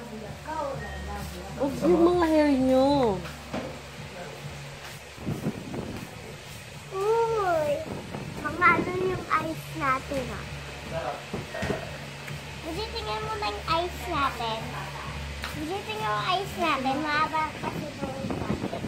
Huwag yung mga hair nyo. Uy! Mamalo yung ice natin, ah. Kasi tingnan mo na yung ice natin. Kasi tingnan mo yung ice natin. Mahaba kasi doon natin.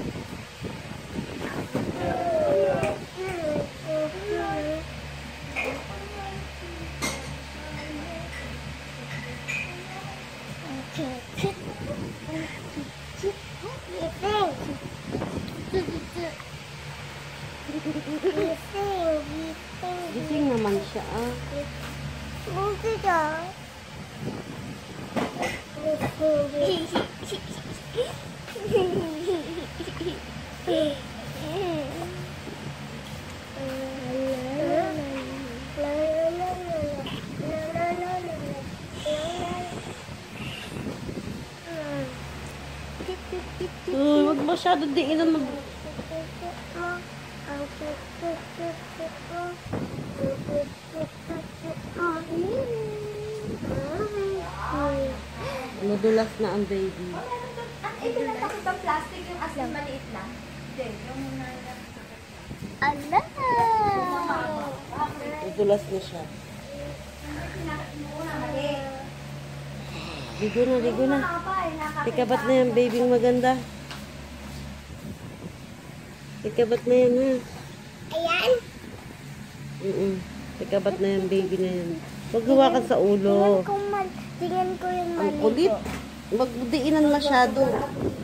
Gising naman siya, ah. Huwag masyado diinan mag... Nadulas na ang baby. Ito lang bakit ang plastic yung as in maliit lang? Hindi, yung Ala! Nadulas na siya. Ligo na, ligo na. Tikabat na yan, baby maganda. Tikabat na yan, ha? Ayan! Tikabat na yan, baby na yan. Huwag hawakan sa ulo. Tingnan ko yung Ang maligo. kulit. Magdiinan masyado.